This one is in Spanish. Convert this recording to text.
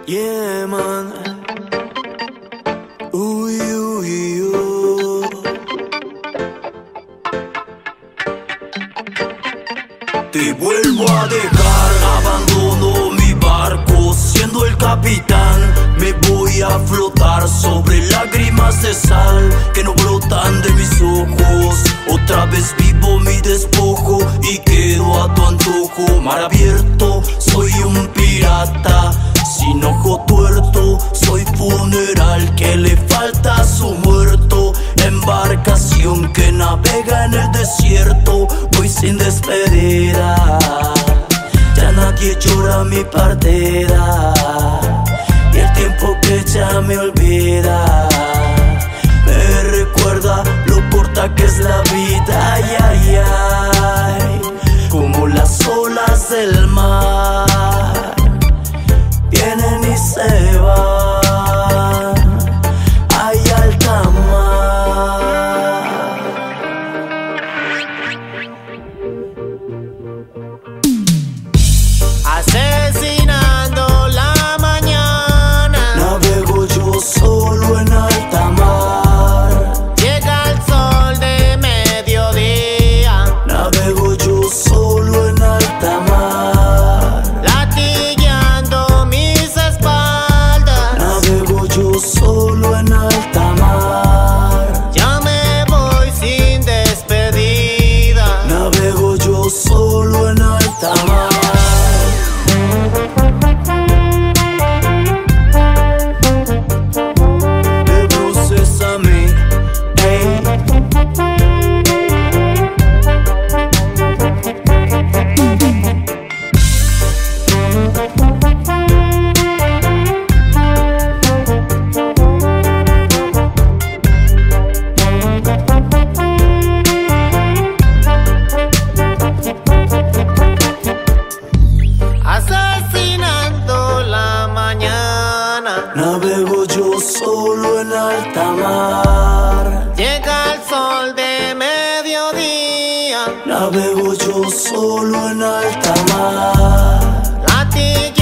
Yeah, man. Uy, uy, uy. Te vuelvo a dejar, abandono mi barco, siendo el capitán. Me voy a flotar sobre lágrimas de sal que no brotan de mis ojos. Otra vez vivo mi despojo y quedo a tu antojo. Mar abierto, soy un pirata sin ojo tuerto, soy funeral que le falta a su muerto. Embarcación que navega en el desierto, voy sin despedida. Ya nadie llora mi partida y el tiempo que ya me olvida me recuerda lo corta que es la vida. Ay, ay, ay, como las olas del mar vienen y se van. Ay, alta mar. Asesinando la mañana, navego yo solo en alta mar. llega el sol de mediodía, Navego yo solo en alta mar. latigueando mis espaldas. Navego yo solo en alta mar. Ya me voy sin despedida. Navego yo solo en alta mar. De bruces a mí, ey. Asesinando la mañana, Navego yo solo en alta mar. llega el sol de mediodía, Navego yo solo en alta mar. latigueando